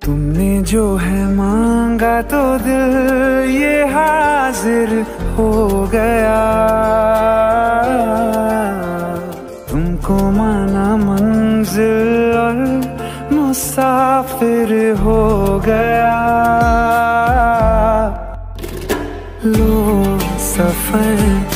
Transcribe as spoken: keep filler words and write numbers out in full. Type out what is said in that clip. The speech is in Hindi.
तुमने जो है मांगा तो दिल ये हाजिर हो गया। तुमको माना मंजिल और मुसाफिर हो गया। लो सफर